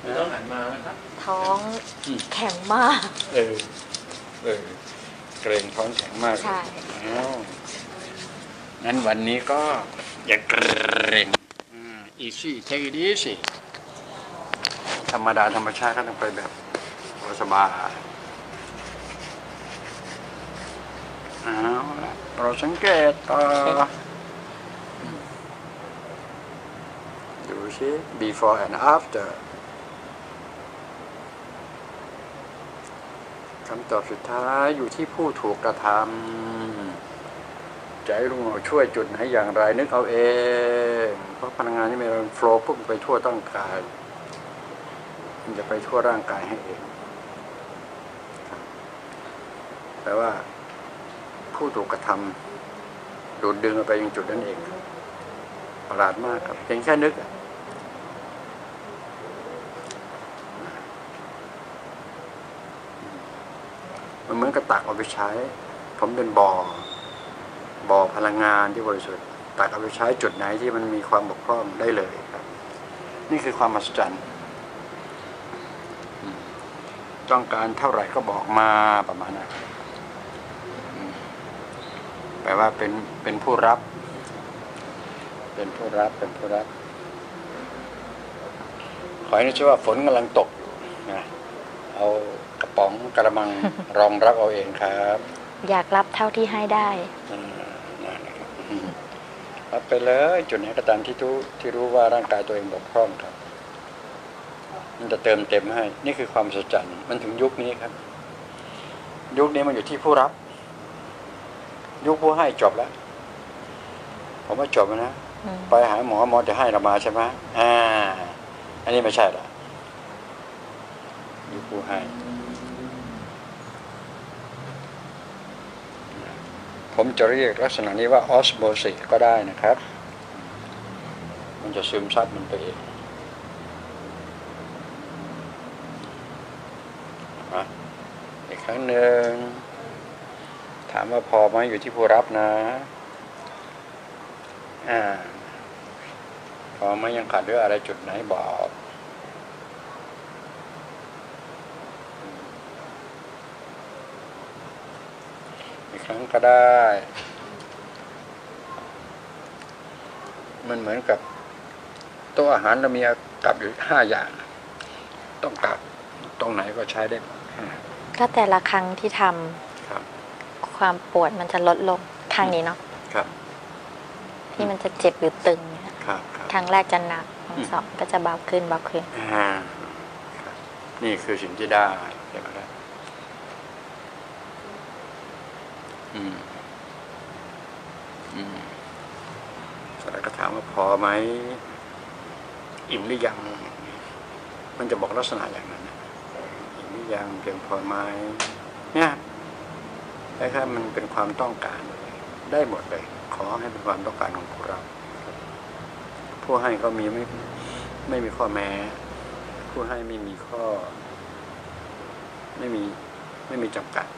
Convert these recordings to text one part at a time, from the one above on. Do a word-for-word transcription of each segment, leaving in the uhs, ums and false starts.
ต้องหันมานะครับท้องแข็งมากเออเออเกรงท้องแข็งมากใช่งั้นวันนี้ก็อย่าเกรงอีซี่เทคดีสิธรรมดาธรรมชาติก็ต้องไปแบบสบายเอาละเราสังเกตต่อดูสิ before and after คำตอบสุดท้ายอยู่ที่ผู้ถูกกระทำจะให้ลุงหมอช่วยจุดไหนอย่างไรนึกเอาเองเพราะพลังงานที่มันโฟลว์ปุ๊บไปทั่วร่างกายมันจะไปทั่วร่างกายให้เองแปลว่าผู้ถูกกระทำดูดดึงไปยังจุดนั้นเองประหลาดมากครับเพียงแค่นึกมันเหมือนกระตักเอาไปใช้ผมเป็นบ่อบ่อพลังงานที่บริสุทธิ์ตักเอาไปใช้จุดไหนที่มันมีความบกพร่องได้เลยครับนี่คือความมหัศจรรย์ต้องการเท่าไหร่ก็บอกมาประมาณนั้นแปลว่าเป็นเป็นผู้รับเป็นผู้รับเป็นผู้รับขอให้นึกว่าฝนกำลังตกอยู่นะเอากระป๋องกระมังรองรับเอาเองครับอยากรับเท่าที่ให้ได้รับไปเลยจุดไหนก็ตามที่รู้ที่รู้ว่าร่างกายตัวเองบกพร่องครับมันจะเติมเต็มให้นี่คือความสัจจะมันถึงยุคนี้ครับยุคนี้มันอยู่ที่ผู้รับยุคผู้ให้จบแล้วผมว่าจบแล้วนะไปหาหมอหมอจะให้เรามาใช่ไหมอ่าอันนี้ไม่ใช่ละยุคผู้ให้ผมจะเรียกลักษณะนี้ว่าออสโมซิสก็ได้นะครับมันจะซึมซับมันไปเองอีกครั้งหนึ่งถามว่าพอไหมอยู่ที่ผู้รับนะอ่าพอไหมยังขาดเรื่องอะไรจุดไหนบอกอีกครั้งก็ได้มันเหมือนกับโต๊ะอาหารเรามีกับอยู่ห้าอย่างต้องกับตรงไหนก็ใช้ได้ก็แต่ละครั้งที่ทำความปวดมันจะลดลงทางนี้เนาะครับที่มันจะเจ็บหรือตึงเนี่ยครับครั้งแรกจะหนักครั้งสองก็จะเบาขึ้นเบาขึ้นอ่านี่คือสิ่งที่ได้เห็นไหมล่ะอืมอืมแล้วก็ถามว่าพอไหมอิ่มหรือยังมันจะบอกลักษณะอย่างนั้นอิ่มหรือยังเพียงพอไหมเนี่ยแต่ถ้ามันเป็นความต้องการได้หมดเลยขอให้เป็นความต้องการของพวกเราผู้ให้ก็มีไม่ไม่มีข้อแม้ผู้ให้ไม่มีข้อไม่มีไม่มีจำกัด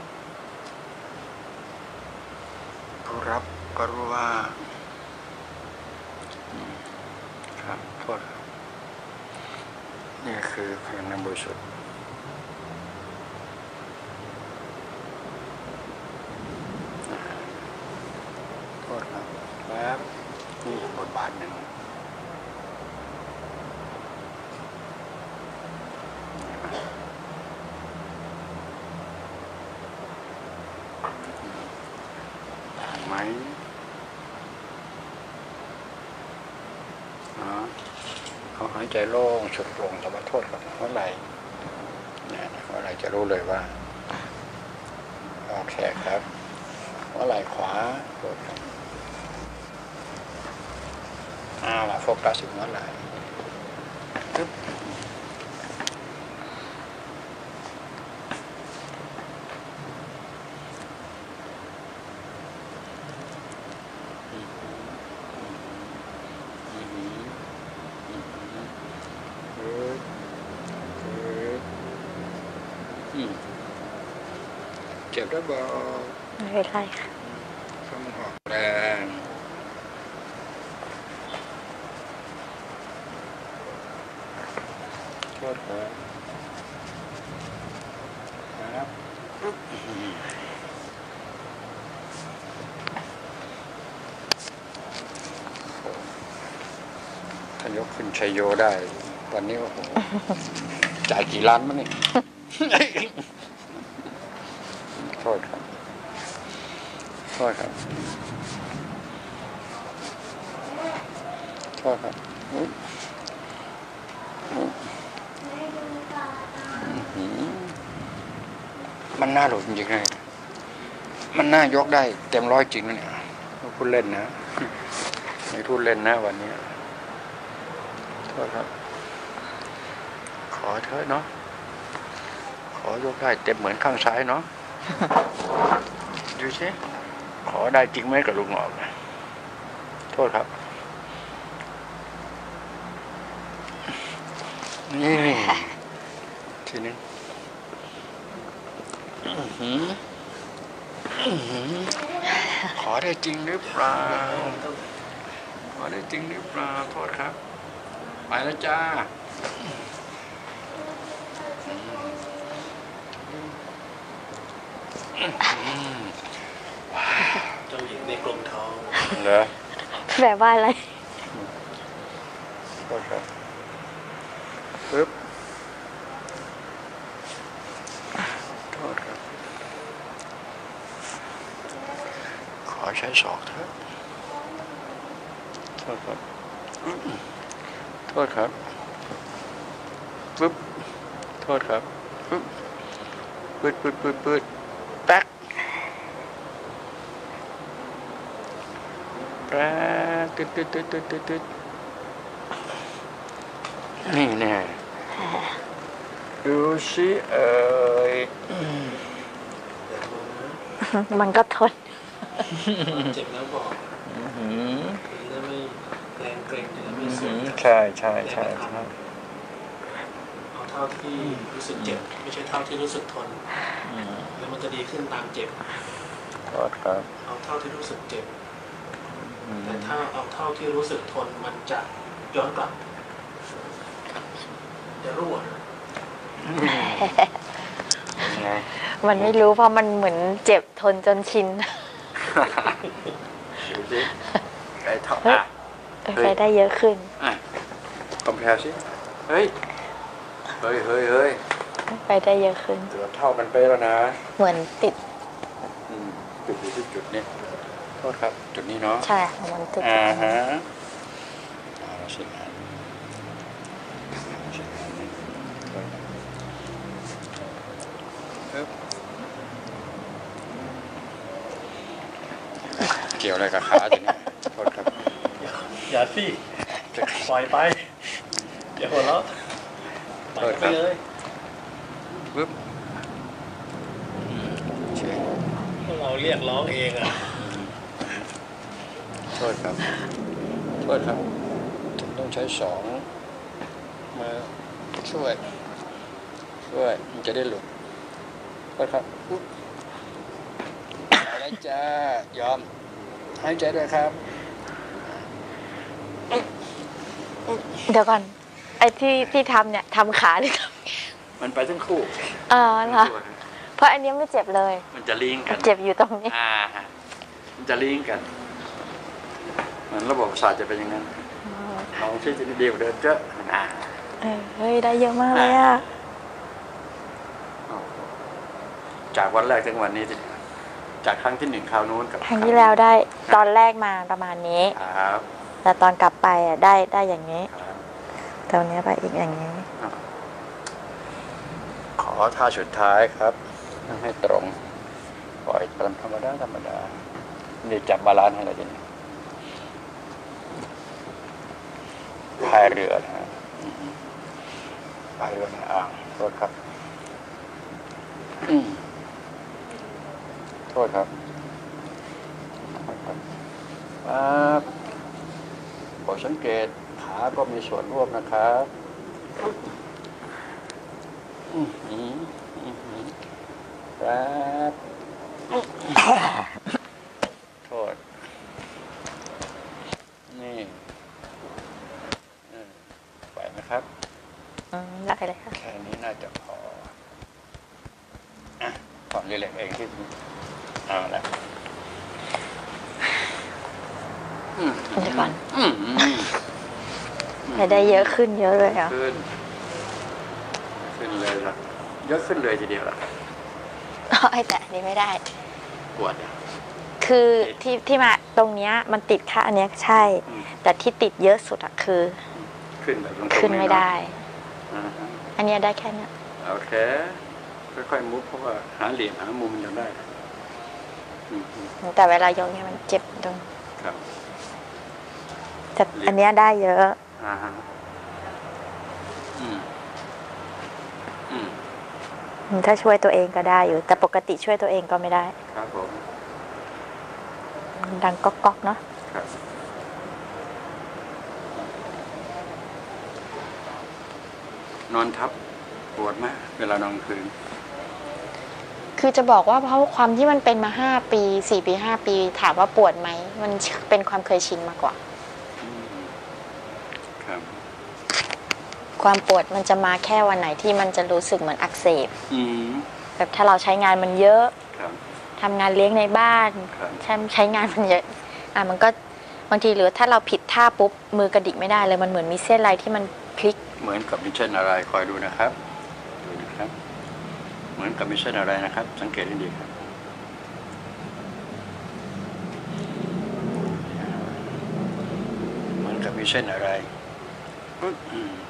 ผู้รับก็รู้ว่าครับโทษนี่คือพลังงานบริสุทธิ์โทษครับครับนี่บทบาทหนึ่งต่างไหมเขาหายใจโล่งสุดโปร่งแต่ว่าโทษครับหัวไหล่เนี่ยหัวไหล่จะรู้เลยว่าโอเคครับหัวไหล่ขวาโทษครับอ้าวโฟกัสถึงหัวไหล่ปึ๊บเจ็บด้วยบอกไม่เป็นไรค่ะต้องออกแรงษครับครับถ้ายกขึ้นชัยโยได้วันนี้โอ้โหจ่ายกี่ล้านมั้งนี่ โทษครับโทษครับโทษครับอุ๊ยอุ๊ยอื้อหือมันน่าหลุดจริงๆเลยมันน่ายกได้เต็มร้อยจริงนะเนี่ยพูดเล่นนะไม่พูดเล่นนะวันนี้โทษครับขอเถอะเนาะขอยกได้เต็มเหมือนข้างซ้ายเนาะ ดูสิขอได้จริงไหมกับลุงหงอกนะโทษครับนี่ทีนึงอื้อหืออื้อหือขอได้จริงหรือเปล่าขอได้จริงหรือเปล่าโทษครับไปแล้วจ้าเจ้าหญิงในกลมทองเหรอแปลว่าอะไรโทษครับปึ๊บโทษครับขอใช้ศอกเถอะโทษครับอื้อโทษครับปึ๊บโทษครับปึ๊บปึ๊ดปึ๊ดปึ๊ดปึ๊ดแป๊กแป๊กตึ๊ดตึ๊ดตึ๊ดตึ๊ดตึ๊ดตึ๊ดนี่แน่ดูสิเอ่ยอย่าลงนะมันก็ทนเจ็บแล้วบอกอื้อหือจะได้ไม่แกรงเกรงจะได้ไม่เสียใช่ใช่ใช่ใช่เอาเท่าที่รู้สึกเจ็บ ไม่ใช่เท่าที่รู้สึกทน แล้วมันจะดีขึ้นตามเจ็บโทษครับเอาเท่าที่รู้สึกเจ็บอืมแต่ถ้าเอาเท่าที่รู้สึกทนมันจะย้อนกลับ จะรั่วไงมันไม่รู้เพราะมันเหมือนเจ็บทนจนชินดูสิไอ้เท่าเฮ้ยอ่ะไปได้เยอะขึ้นอ่ะคอมเพลสิเฮ้ยเฮ้ยเฮ้ยเฮ้ยไปได้เยอะขึ้นเกือบเท่ากันไปแล้วนะเหมือนติดอืมจุดอยู่ที่จุดนี้โทษครับ จุดนี้เนาะใช่ค่ะมันติดอ่าตรงฮะนี้เอาละสินะสินะปึ๊บเกี่ยวอะไรกับขาทีนี้โทษครับอย่าสิปล่อยไป อย่าหัวเราะปล่อยไปเลยปึ๊บเช็คพวกเราเรียกร้องเองอ่ะโทษครับ โทษครับผมต้องใช้สองมาช่วย ช่วย มันจะได้หลุดโทษครับปุ๊บไปแล้วจ้ายอมหายใจด้วยครับเดี๋ยวก่อน ไอ้ที่ที่ทำเนี่ยทำขาหรือทมันไปทั้งคู่ำเออเหรอเพราะอันนี้ไม่เจ็บเลยมันจะลิงก์กันเจ็บอยู่ตรงนี้อ่าฮะมันจะลิงก์กันเหมือนระบบประสาทจะเป็นอย่างนั้นลองที่จะดีกว่าเดิมเยอะอ่าเออเฮ้ยได้เยอะมากเลยอ่ะจากวันแรกถึงวันนี้ทีเดียวจากครั้งที่หนึ่งคราวนู้นกับครั้งที่แล้วได้ตอนแรกมาประมาณนี้ครับแต่ตอนกลับไปอ่ะได้ได้อย่างนี้ครับตรงนี้ไปอีกอย่างนี้ขอท่าสุดท้ายครับนั่งให้ตรง ปล่อยตามธรรมดาธรรมดานี่จับบาลานซ์ให้เราทีนี้พายเรือนะฮะอืมพายเรือในอ่างโทษครับอืมโทษครับครับโปรดสังเกตขาก็มีส่วนร่วมนะครับอืมอืมอืมอืมครับโทษนี่เออไหวไหมครับอืมได้เลยค่ะแค่นี้น่าจะพออ่ะก่อนเรียกเองที่เอาละอืมเดี๋ยวก่อนอืมอืมไม่ได้เยอะขึ้นเยอะเลยอ่ะขึ้นขึ้นเลยละเยอะขึ้นเลยทีเดียวละไอ้แต่อันนี้ไม่ได้ปวดอ่ะคือที่ที่มาตรงเนี้ยมันติดค่าอันเนี้ยใช่อืมแต่ที่ติดเยอะสุดอะคือขึ้นแบบตรงๆขึ้นไม่ได้อ่าฮะอันเนี้ยได้แค่เนี้ยโอเคค่อยๆมุฟเพราะว่าหาเหลี่ยมหามุมมันจะได้อืมอืมแต่เวลายกเนี่ยมันเจ็บตรงครับแต่อันเนี้ยได้เยอะอ่าฮะอืมอืมถ้าช่วยตัวเองก็ได้อยู่ แต่ปกติช่วยตัวเองก็ไม่ได้ครับผมดังก๊อกๆเนาะครับนอนทับปวดไหมเวลานอนคืนคือจะบอกว่าเพราะความที่มันเป็นมาห้าปีสี่ปีห้าปีถามว่าปวดไหมมันเป็นความเคยชินมากกว่าอืมครับความปวดมันจะมาแค่วันไหนที่มันจะรู้สึกเหมือนอักเสบอืมแบบถ้าเราใช้งานมันเยอะครับทำงานเลี้ยงในบ้านครับใช้ใช้งานมันเยอะอ่ะมันก็บางทีหรือถ้าเราผิดท่าปุ๊บมือกระดิกไม่ได้เลยมันเหมือนมีเส้นอะไรที่มันพลิกเหมือนกับมิเช่นอะไรคอยดูนะครับดูนะครับ เหมือนกับมิเช่นอะไรนะครับ สังเกตให้ดีครับเหมือนกับมิเช่นอะไรปึ๊บอืม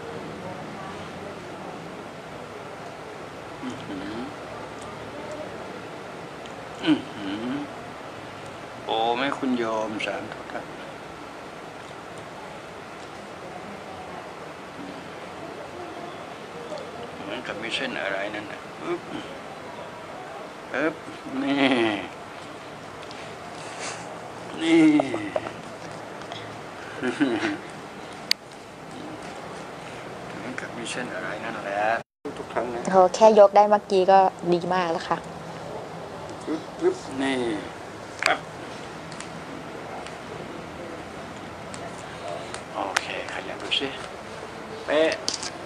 อือหืออือหือโอ้แม่คุณโยมสามทุกท่านเหมือนกับมิเช่นอะไรนั่นนะปึ๊บปึ๊บนี่ นี่เหมือนกับมิเช่นอะไรนั่นแหละทุกครั้งนะโหแค่ยกได้เมื่อกี้ก็ดีมากแล้วค่ะปึ๊บปึ๊บนี่ปั๊บโอเคขยับดูสิเป๊ะ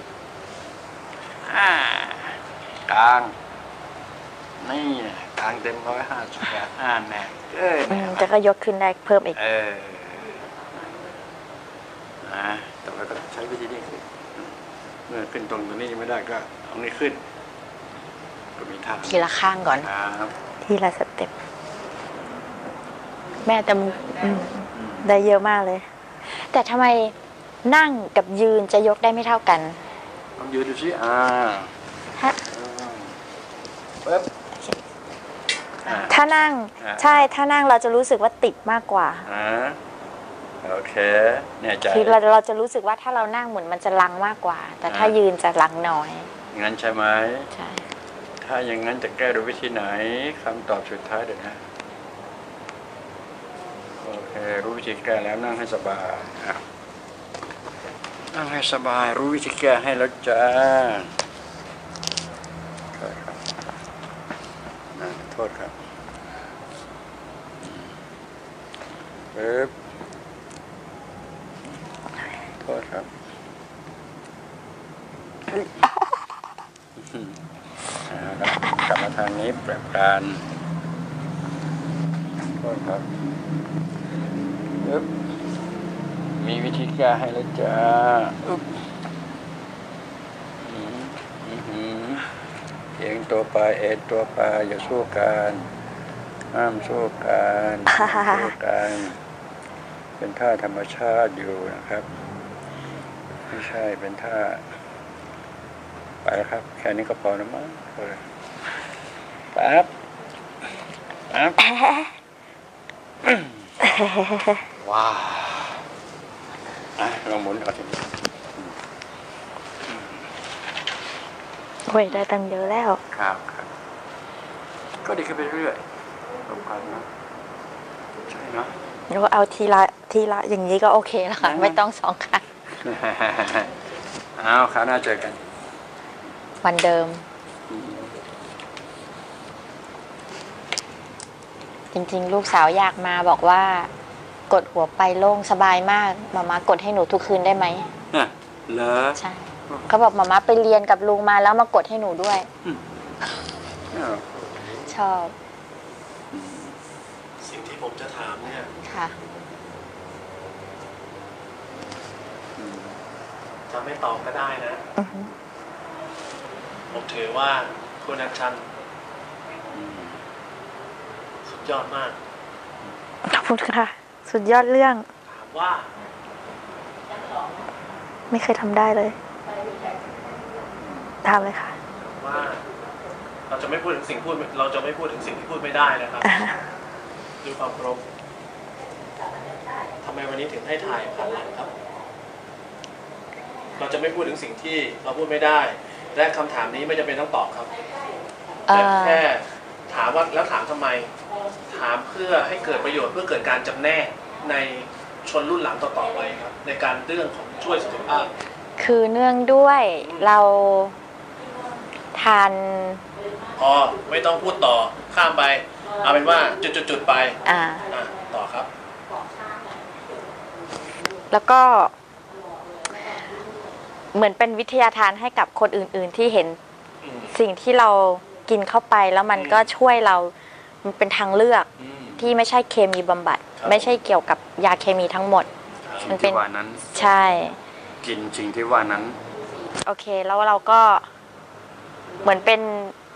อ่ากลางนี่กลางเต็มร้อยห้าสิบแปดอ่าแน่เอ้ยอืมแต่ก็ยกขึ้นได้เพิ่มอีกเออนะต่อไปก็ใช้วิธีนี้ขึ้นเมื่อขึ้นตรงตรงนี้ยังไม่ได้ก็เอานี้ขึ้น ก็มีทางทีละข้างก่อนครับทีละสเต็ปแม่แต่อืมได้เยอะมากเลย แต่ทำไมนั่งกับยืนจะยกได้ไม่เท่ากันลองยืนดูสิอ่าถ้าปึ๊บอ่าถ้านั่งอ่าใช่ถ้านั่งเราจะรู้สึกว่าติดมากกว่าอ่าโอเคแน่ใจคือเราเราจะรู้สึกว่าถ้าเรานั่งเหมือนมันจะลังมากกว่า แต่ถ้าอ่ายืยืนจะลังน้อยงั้นใช่ไหมใช่ถ้าอย่างนั้นจะแก้ด้วยวิธีไหนคำตอบสุดท้ายเดี๋ยวนะโอเครู้วิธีแก้แล้วนั่งให้สบายอ่ะนั่งให้สบายรู้วิธีแก้ให้แล้วจ้าโทษครับนะโทษครับปึ๊บโทษครับอ่าแล้วกลับมาทางนี้แปรปรานโทษครับปึ๊บมีวิธีแก้ให้แล้วจ้าอึ๊บอืมอืมอืมเอียงตัวไปเอ็นตัวไปอย่าสู้กันห้ามสู้กันห้ามสู้กันเป็นท่าธรรมชาติอยู่นะครับไม่ใช่เป็นท่าไปแล้วครับแค่นี้ก็พอแล้วมั้งแป๊บแป๊บว้าวอ่ะลองหมุนเอาทีนี้โอ้ยได้ตั้งเยอะแล้วครับครับก็ดีขึ้นไปเรื่อยๆลงกันนะใช่เนาะแล้วเอาทีละทีละอย่างนี้ก็โอเคแล้วค่ะ ไม่ต้องสองครั้งเอาคราวหน้าเจอกันวันเดิม จริงๆ ลูกสาวอยากมาบอกว่า กดหัวไปโล่งสบายมากมามากดให้หนูทุกคืนได้ไหมน่ะเหรอใช่เขาบอกมาม่าไปเรียนกับลุงมาแล้วมากดให้หนูด้วยอ้าวชอบสิ่งที่ผมจะถามเนี่ยค่ะจะไม่ตอบก็ได้นะอือฮึผมถือว่าคุณอัญชันสุดยอดมากขอบคุณค่ะ สุดยอดเรื่องถามว่าไม่เคยทำได้เลยทำเลยค่ะว่า เราจะไม่พูดถึงสิ่งพูด เราจะไม่พูดถึงสิ่งที่พูดไม่ได้นะครับอ่าด้วยความเคารพทำไมวันนี้ถึงให้ถ่ายผ่านหลังครับ เราจะไม่พูดถึงสิ่งที่เราพูดไม่ได้ และคำถามนี้ไม่จำเป็นต้องตอบครับ แต่แค่ถามว่าแล้วถามทำไม ถามเพื่อให้เกิดประโยชน์เพื่อเกิดการจำแนกในชนรุ่นหลังต่อๆไปครับ ในการเรื่องของช่วยสุขภาพคือเนื่องด้วยเราทานพอไม่ต้องพูดต่อข้ามไป เอาเป็นว่าจุดๆๆไปอ่าอ่ะต่อครับแล้วก็ เหมือนเป็นวิทยาทานให้กับคนอื่นๆที่เห็นอืมสิ่งที่เรากินเข้าไปแล้วมันก็ช่วยเรา มันเป็นทางเลือกอืมที่ไม่ใช่เคมีบำบัดครับไม่ใช่เกี่ยวกับยาเคมีทั้งหมดสิ่มังนเป็นที่ว่านั้นใช่กินสิ่งที่ว่านั้นโอเค แล้วเราก็ เหมือนเป็น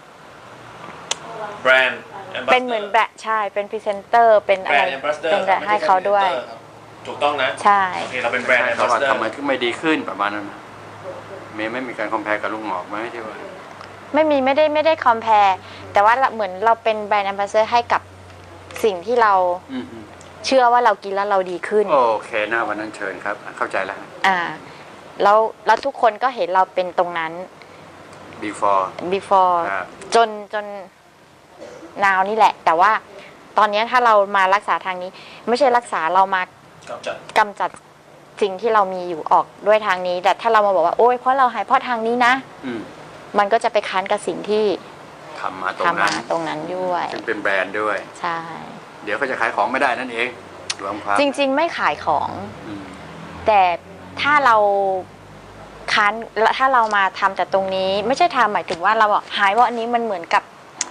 แบรนด์เป็นเหมือนแบะใช่ เป็นพรีเซนเตอร์ เป็นแบอะรไรนด์แอมบาสเดอเป็นร์แบะให้เขาด้วยถูกต้องนะใช่โอเคเราเป็นแบรนด์แอมเขาบาสว่าเดอร์ทำไมถึงไม่ดีขึ้นประมาณนั้นนะเมย์ไม่มีการคอมเพลกับลุงหมอกไหมที่ว่าไม่มีไม่ได้ไม่ได้คอม p พ r e แต่ว่าเหมือนเราเป็นแบรนด์แอมบาสเดอร์ให้กับสิ่งที่เราอืมเชื่อว่าเรากินแล้วเราดีขึ้นโอเคหน้าวันนั้นเชิญครับ เข้าใจแล้วอ่า แล้วแล้วทุกคนก็เห็นเราเป็นตรงนั้น before before ครับจนจน now นี่แหละ แต่ว่าตอนนี้ถ้าเรามารักษาทางนี้ ไม่ใช่รักษาเรามากำจัดกำจัดสิ่งที่เรามีอยู่ออกด้วยทางนี้ แต่ถ้าเรามาบอกว่าโอ๊ยเพราะเราหายเพราะทางนี้นะอืมมันก็จะไปค้านกับสิ่งที่ทำมาตรงทำนั้มาน ตรงนั้นด้วยซึ่งเป็นแบรนด์ด้วยใช่เดี๋ยวเขาจะขายของไม่ได้นั่นเองรวมความจริง ๆ ไม่ขายของอืมแต่ถ้าเราค้านถ้าเรามาทำแต่ตรงนี้ ไม่ใช่ทำหมายถึงว่าเราบอกหายว่าอันนี้มันเหมือนกับ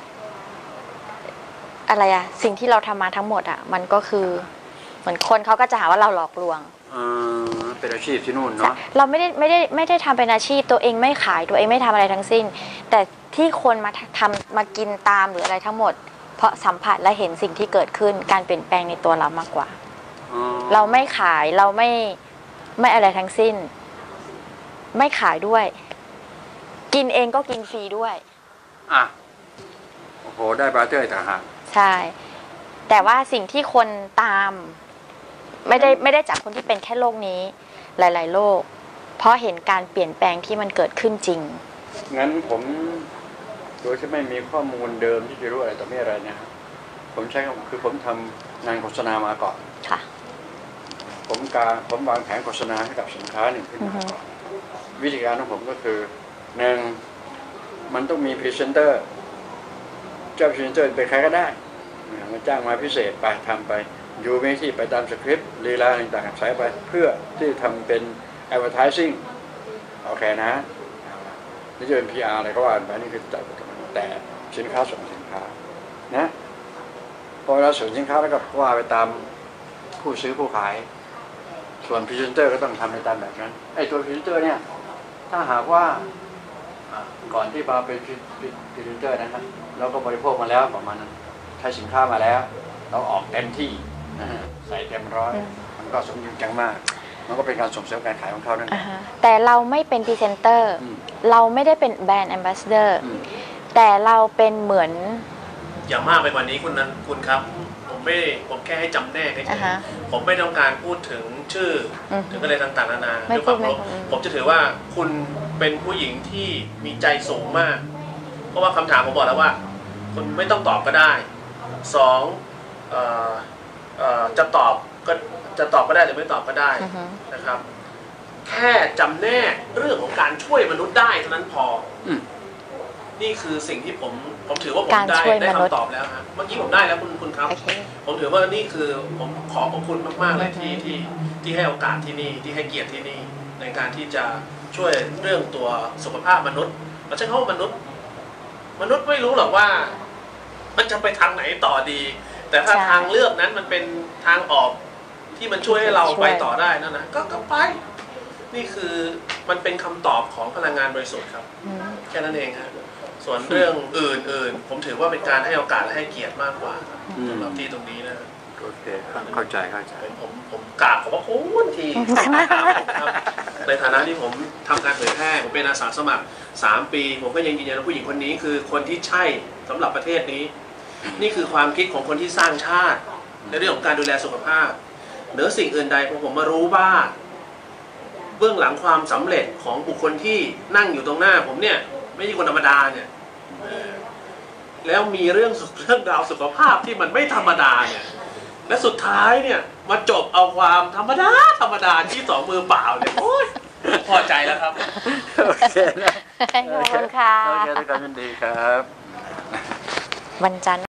อะไรอะสิ่งที่เราทำมาทั้งหมดอะมันก็คือ เหมือนคนเขาก็จะหาว่าเราหลอกลวงเออเป็นอาชีพที่นู่นเนาะเราไม่ได้ไม่ได้ไม่ได้ทำเป็นอาชีพตัวเองไม่ขายตัวเองไม่ทำอะไรทั้งสิ้น แต่ที่คนมาทำมากินตามหรืออะไรทั้งหมด เพราะสัมผัสและเห็นสิ่งที่เกิดขึ้นการเปลี่ยนแปลงในตัวเรามากกว่าอ๋อเราไม่ขายเราไม่ไม่อะไรทั้งสิ้น ไม่ขายด้วย กินเองก็กินฟรีด้วยอ่ะโอ้โหได้บราเตอร์ต่างหากใช่ แต่ว่าสิ่งที่คนตาม ไม่ได้ไม่ได้จากคนที่เป็นแค่โรคนี้ หลาย ๆ โรคเพราะเห็นการเปลี่ยนแปลงที่มันเกิดขึ้นจริงงั้นผมโดยที่ไม่มีข้อมูลเดิมที่จะรู้อะไรต่อไม่อะไรนะผมใช้คำคือผมทำงานโฆษณามาก่อนค่ะผมการผมวางแผนโฆษณาให้กับสินค้าหนึ่งขึ้นมาก่อนวิธีการของผมก็คือหนึ่งมันต้องมีพรีเซนเตอร์เจ้าพรีเซนเตอร์เป็นใครก็ได้มาจ้างมาพิเศษไปทำไปอยู่ไม่ที่ไปตามสคริปต์ลีลาต่างๆใช้ไปเพื่อที่ทำเป็น advertising โอเคนะนี่จะเป็น พี อาร์ อะไรก็ว่าไปนี่คือจัดแต่สินค้าส่งสินค้านะพอเราส่งสินค้าแล้วก็ว่าไปตามผู้ซื้อผู้ขายส่วนพรีเซนเตอร์ก็ต้องทำในตามแบบนั้นไอ้ตัวพรีเซนเตอร์เนี่ยถ้าหากว่าก่อนที่มาเป็นพรีเซนเตอร์นะครับเราก็บริโภคมาแล้วประมาณนั้นใช้สินค้ามาแล้วเราออกเต็มที่ใส่เต็มร้อยมันก็สมดุลจังมากมันก็เป็นการส่งเสริมการขายของเขานั่นเองแต่เราไม่เป็นพรีเซนเตอร์อืมเราไม่ได้เป็นแบรนด์แอมบาสเดอร์อืมแต่เราเป็นเหมือนอย่างมากไปกว่านี้คุณนั้นคุณครับ ผมไม่ผมแค่ให้จำแนกเฉอ่าย ฮะๆผมไม่ต้องการพูดถึงชื่ออมถึงอะไรต่างๆนานาไม่ด้วยความพูดไม่เคารพพูดผมจะถือว่าคุณเป็นผู้หญิงที่มีใจสูงมาก เพราะว่าคำถามผมบอกแล้วว่า คุณไม่ต้องตอบก็ได้สองเอ่อเอ่อจะตอบก็จะตอบก็ได้หรือไม่ตอบก็ได้อือฮึนะครับ แค่จำแนกเรื่องของการช่วยมนุษย์ได้เท่านั้นพออมนี่คือสิ่งที่ผมผมถือว่าผมการได้ช่วยได้มนุษย์คำตอบแล้วครับเมื่อกี้ผมได้แล้วคุณคุณครับโอเคผมถือว่านี่คือผมขอบพระคุณมากๆเลยอือฮึที่ที่ที่ให้โอกาสที่นี่ที่ให้เกียรติที่นี่ในการที่จะช่วยเรื่องตัวสุขภาพมนุษย์เราใช้คำว่ามนุษย์ มนุษย์ไม่รู้หรอกว่า มันจะไปทางไหนต่อดี แต่ถ้าใช่ทางเลือกนั้นมันเป็นทางออกที่มันช่วยให้เราช่วยไปต่อได้นั่นนะก็ก็ไป นี่คือมันเป็นคำตอบของพลังงานบริสุทธิ์ครับอืมแค่นั้นเองครับส่วนเรื่องอื่นๆ ผมถือว่าเป็นการให้โอกาสและให้เกียรติมากกว่าครับอืมสำหรับที่ตรงนี้นะโอเคเข้าใจเข้าใจผมผมผมกราบขอบพระคุณที่ครับในฐานะที่ผมทำการเผยแพร่ผมเป็นอาสาสมัครสามปี ผมก็ยังยืนยันว่าผู้หญิงคนนี้คือคนที่ใช่สำหรับประเทศนี้ นี่คือความคิดของคนที่สร้างชาติในเรื่องของการดูแลสุขภาพเหนือสิ่งอื่นใดผมผมมารู้ว่าเบื้องหลังความสำเร็จของบุคคลที่นั่งอยู่ตรงหน้า ผมเนี่ยไม่ใช่คนธรรมดาเนี่ยเออแล้วมีเรื่องสุขเรื่องราวสุขภาพที่มันไม่ธรรมดาเนี่ยและสุดท้ายเนี่ยมาจบเอาความธรรมดาธรรมดาที่สองมือเปล่าเนี่ยโอ้ยพอใจแล้วครับโอเคนะขอบคุณค่ะโอเคด้วยกันยินดีครับวันจันทร์